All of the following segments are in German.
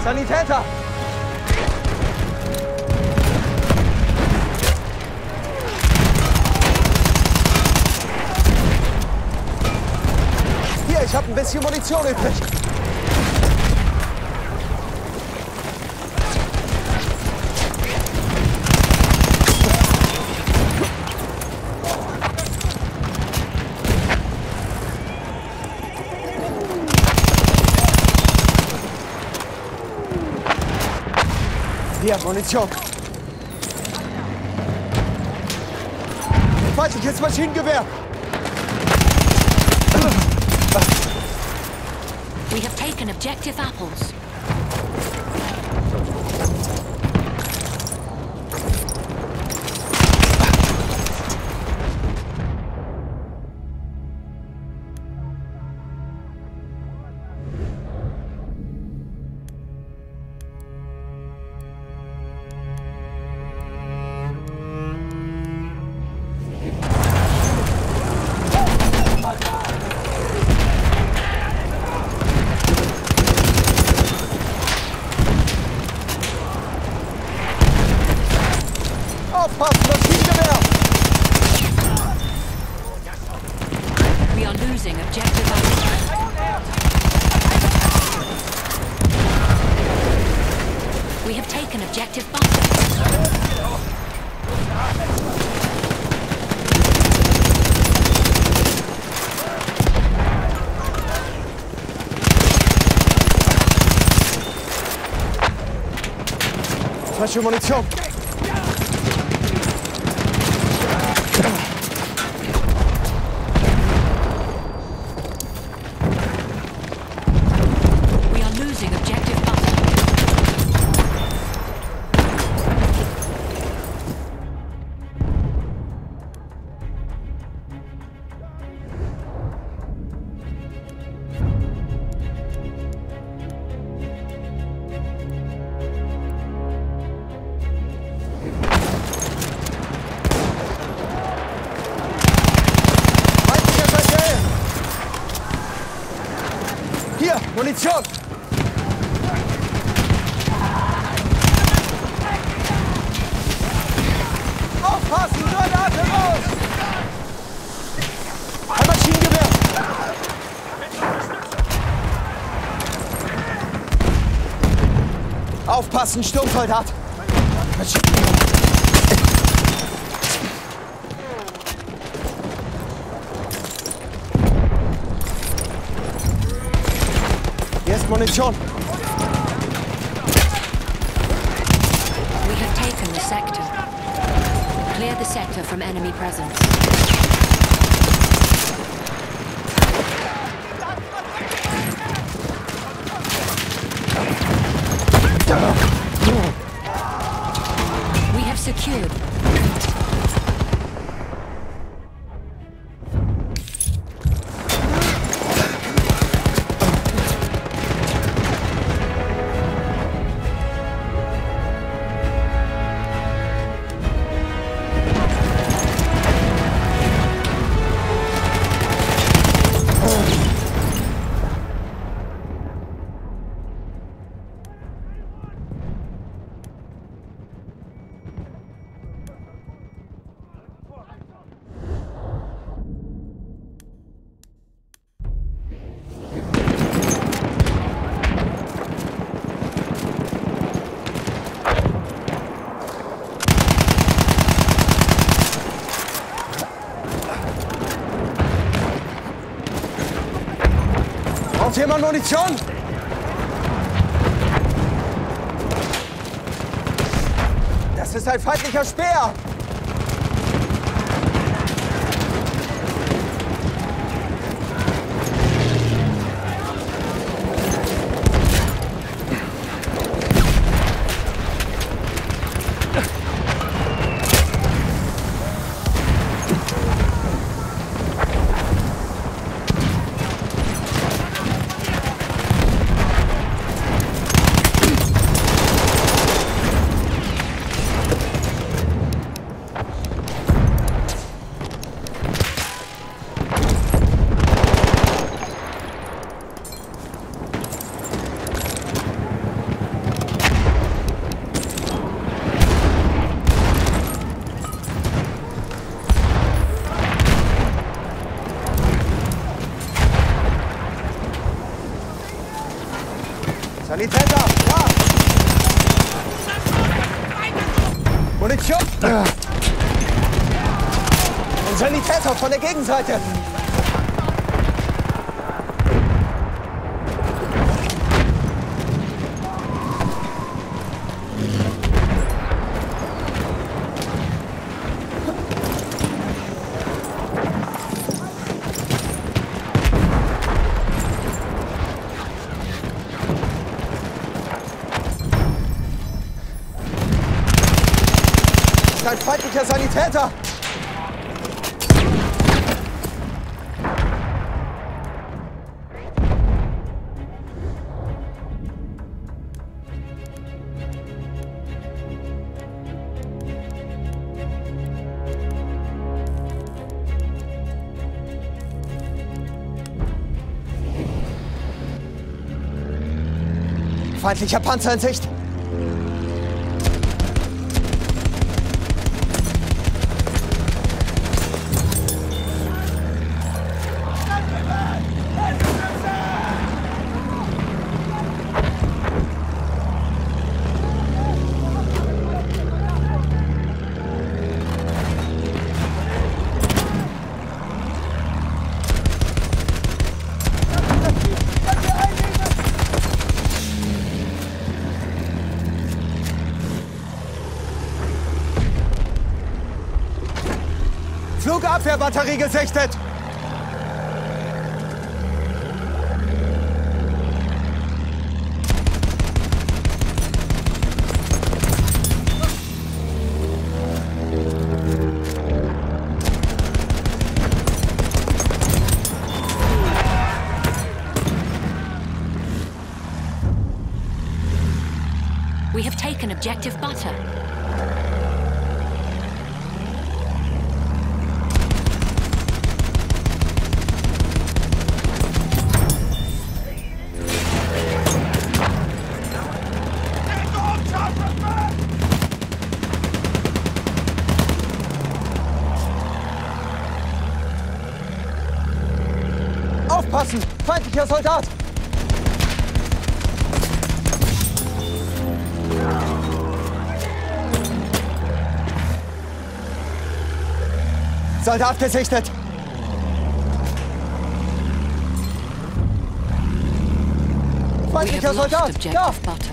Sanitäter! Hier, ich habe ein bisschen Munition übrig. Hier, Munition. Feindliches Maschinengewehr. We have taken objective apples. Aufpassen, Maschinengewehr! We are losing objective apples. We have taken objective buses. Falsche Munition! We are losing objective buses. Hier, Munition! Aufpassen, Granate los! Ein Maschinengewehr! Aufpassen, Sturmsoldat! Hier ist Munition! We have taken the sector. Clear the sector from enemy presence. We have secured. Braucht jemand Munition? Das ist ein feindlicher Speer! Sanitäter, da! Munition! Ein Sanitäter von der Gegenseite! Ein feindlicher Sanitäter! Feindlicher Panzer in Sicht! Flugabwehrbatterie gesichtet! We have taken objective butter. Aufpassen! Feindlicher Soldat! Soldat gesichtet! Feindlicher Soldat! Da!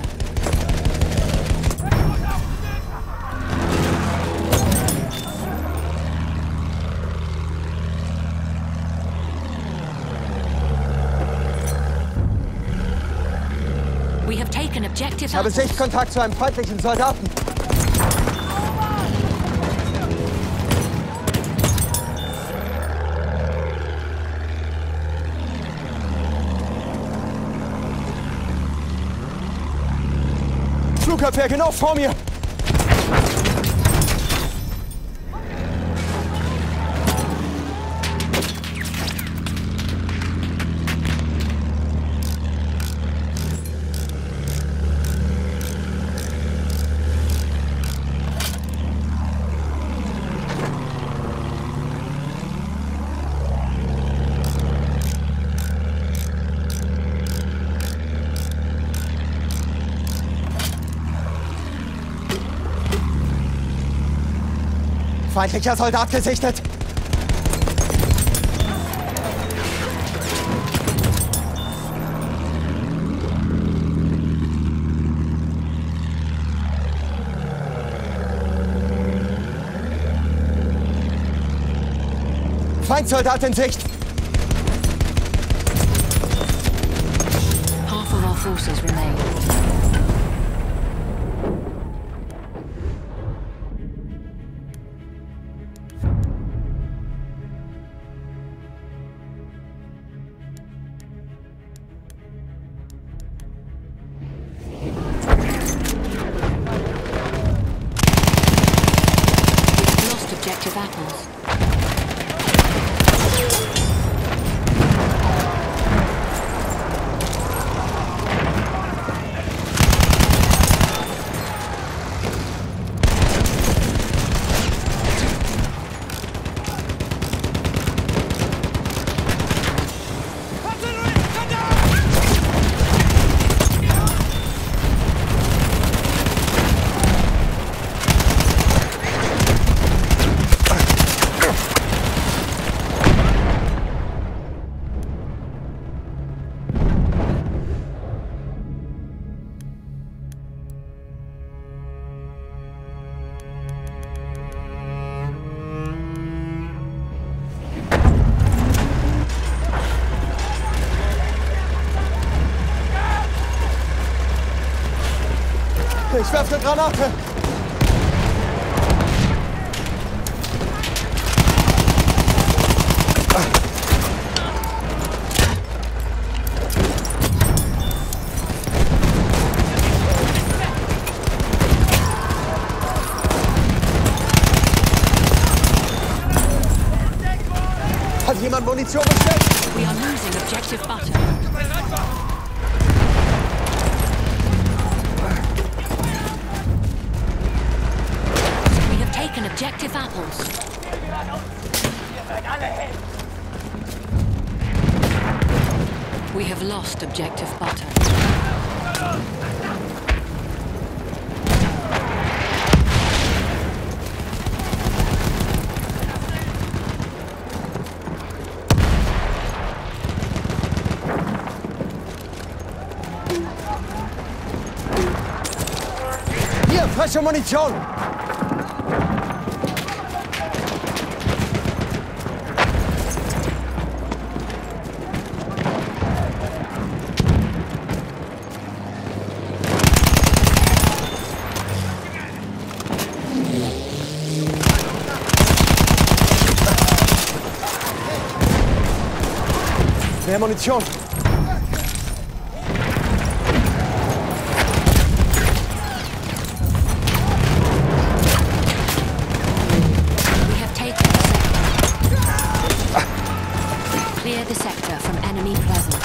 We have taken objective Ich habe Sichtkontakt zu einem feindlichen Soldaten. Flugabwehr genau vor mir. Feindlicher Soldat gesichtet! Feindsoldat in Sicht! Half of our forces remain. Objective apples. Ich werfe eine Granate. Hat jemand Munition bestellt? We are losing objective butter. We have taken objective apples. We have lost objective butter. Hier, frische Munition. Mehr Munition. We have taken the sector. Clear the sector from enemy presence.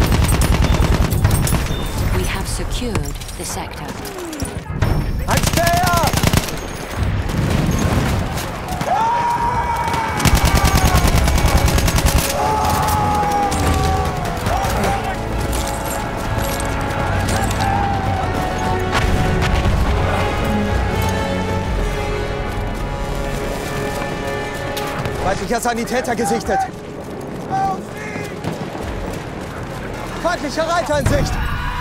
We have secured the sector. Ein Speer! Feindlicher Sanitäter gesichtet. Feindlicher Reiter in Sicht.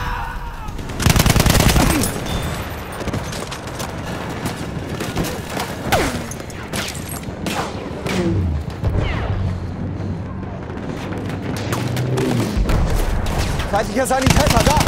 Feindlicher Sanitäter da.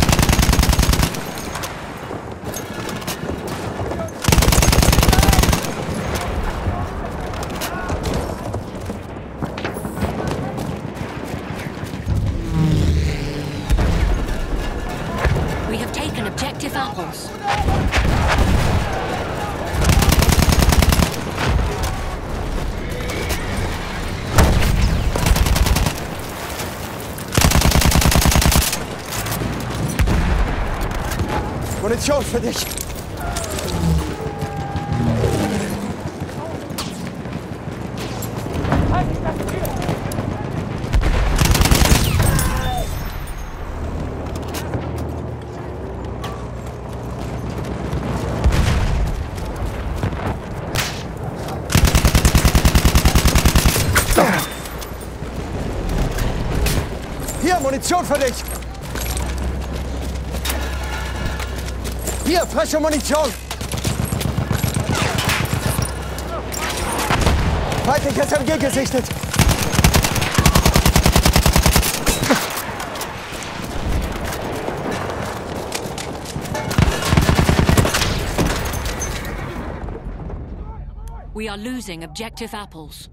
We have taken objective apples. Munition für dich. Hier, Munition für dich. Hier, frische Munition. Feindliches MG gesichtet. We are losing objective apples.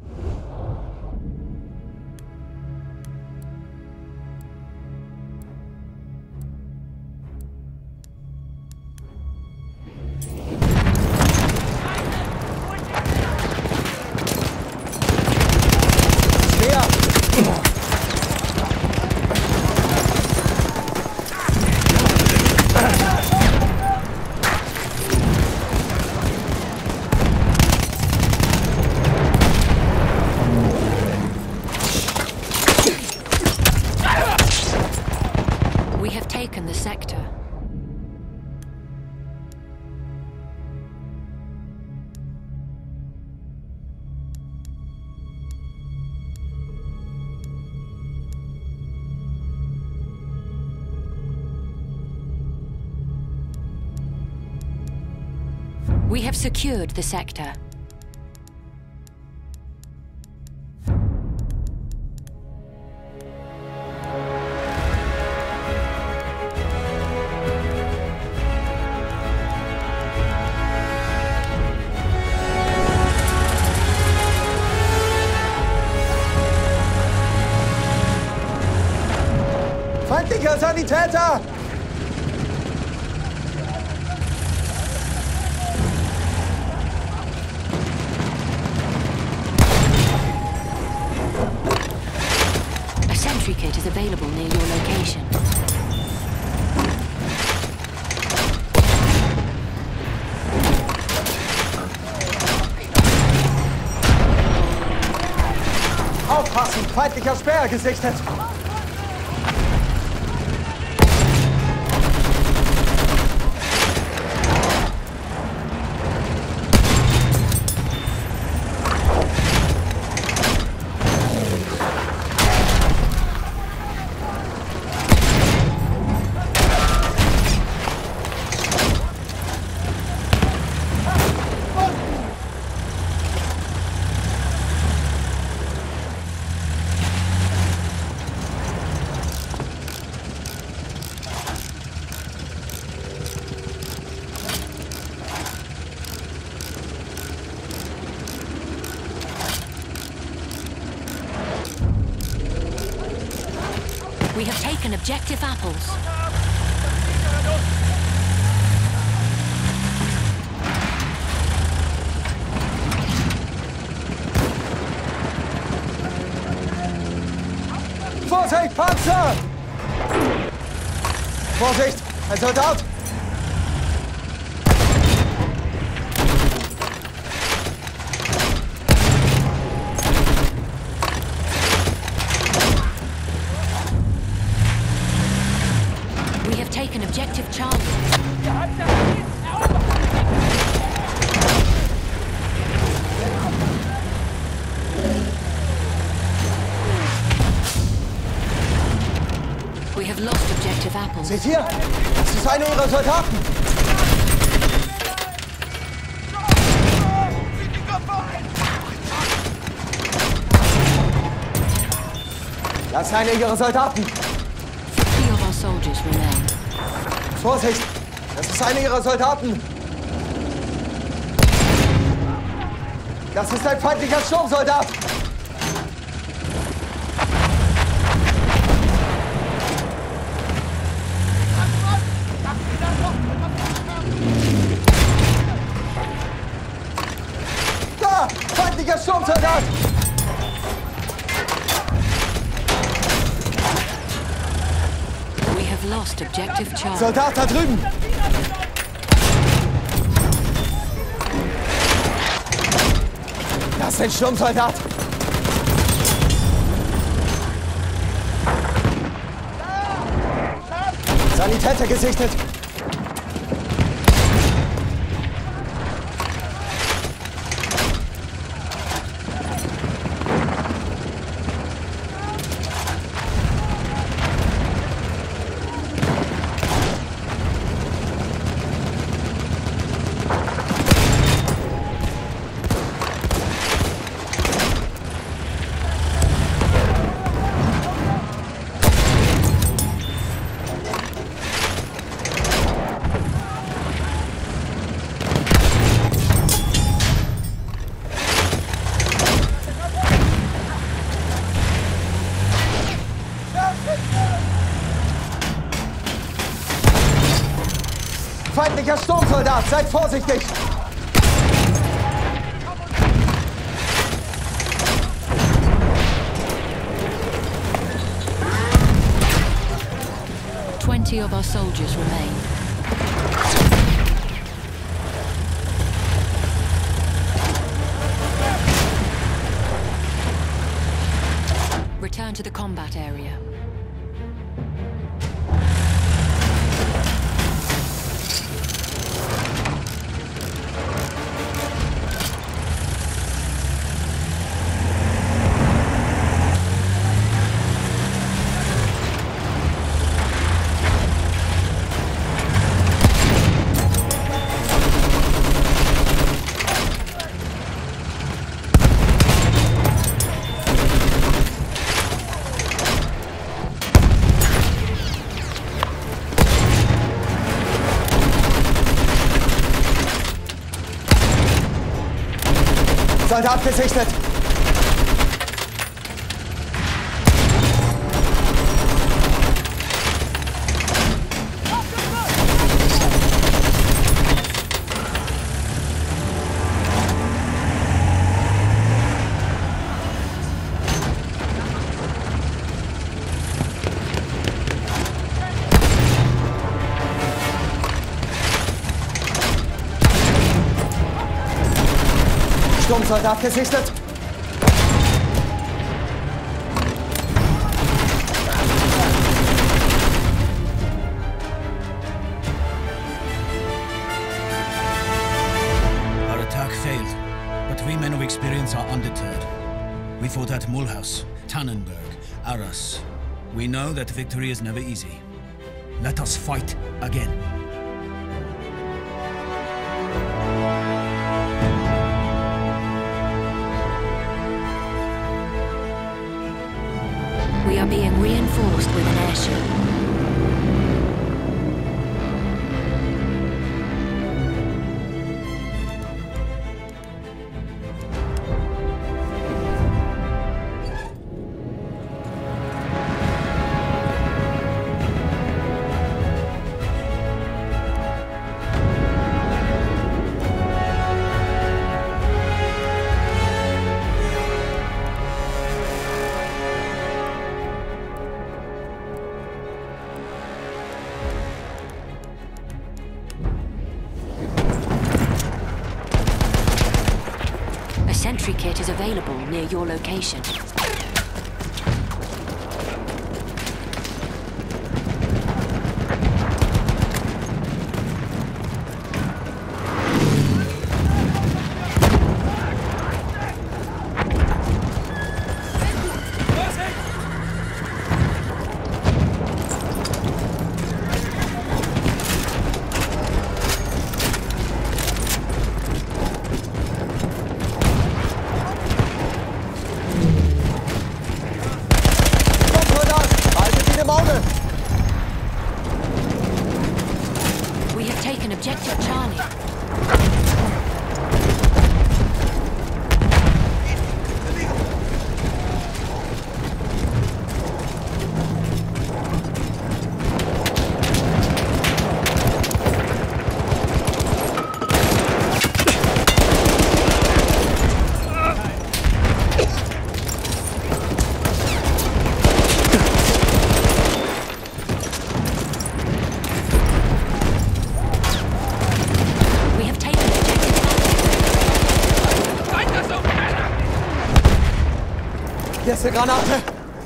We have taken the sector. We have secured the sector. Feindlicher Sanitäter! A sentry kit is available near your location. Aufpassen! Feindlicher Sperr gesichtet! We have taken objective apples. Vorsicht, Panzer! Vorsicht, ein Soldat! We have taken objective Charlie. We have lost objective apples. Seht ihr? Das ist einer ihrer Soldaten! Das ist einer ihrer Soldaten! 3 of our soldiers remain. Vorsicht! Das ist einer ihrer Soldaten! Das ist ein feindlicher Sturmsoldat! Da! Feindlicher Sturmsoldat! We have lost objective Charlie. Soldat da drüben! Das ist ein Sturmsoldat! Sanitäter gesichtet! Feindlicher Sturmsoldat, seid vorsichtig! Twenty of our soldiers remain. Return to the combat area. Soldat gesichtet! Soldat gesichtet. Our attack failed, but we men of experience are undeterred. We fought at Mulhouse, Tannenberg, Arras. We know that victory is never easy. Let us fight again. We are being reinforced with an airship. Sentry kit is available near your location. Taken objective Charlie. Hier ist eine Granate!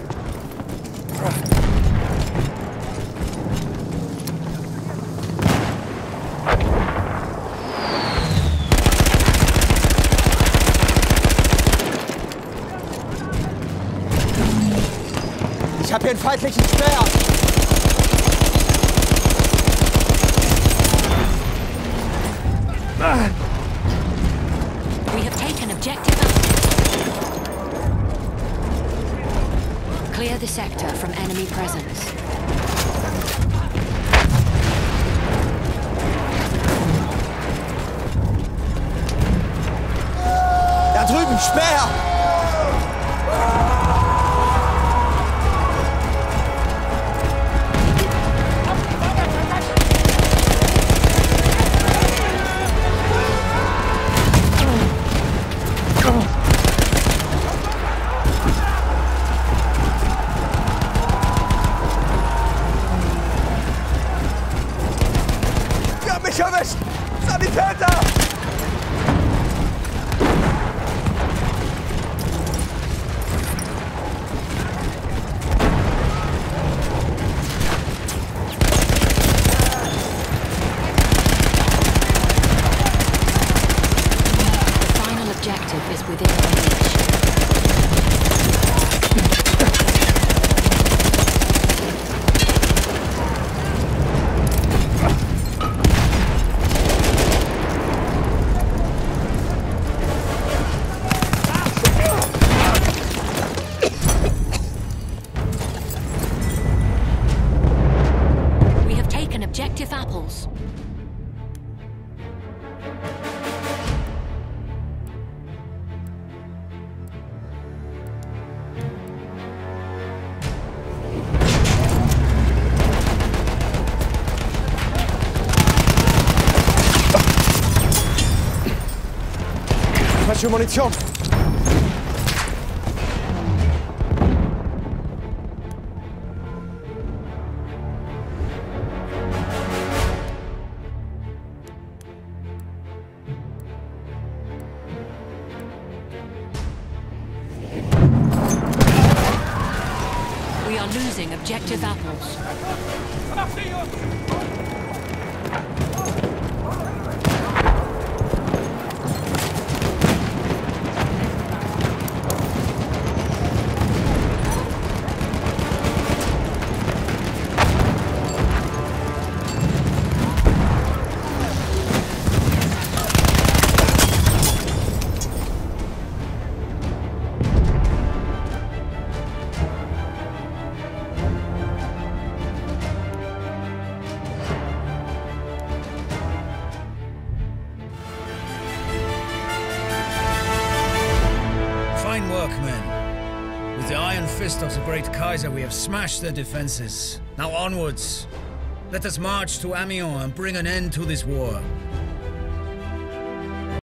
Ich habe hier einen feindlichen Speer! We have taken objective. Clear the sector from enemy presence. Da drüben, Speer! Mich erwischt! Sanitäter! The final objective is within reach. Objective apples. Falsche Munition! We are losing objective apples. Fine work, men. With the iron fist of the great Kaiser, we have smashed their defenses. Now onwards. Let us march to Amiens and bring an end to this war.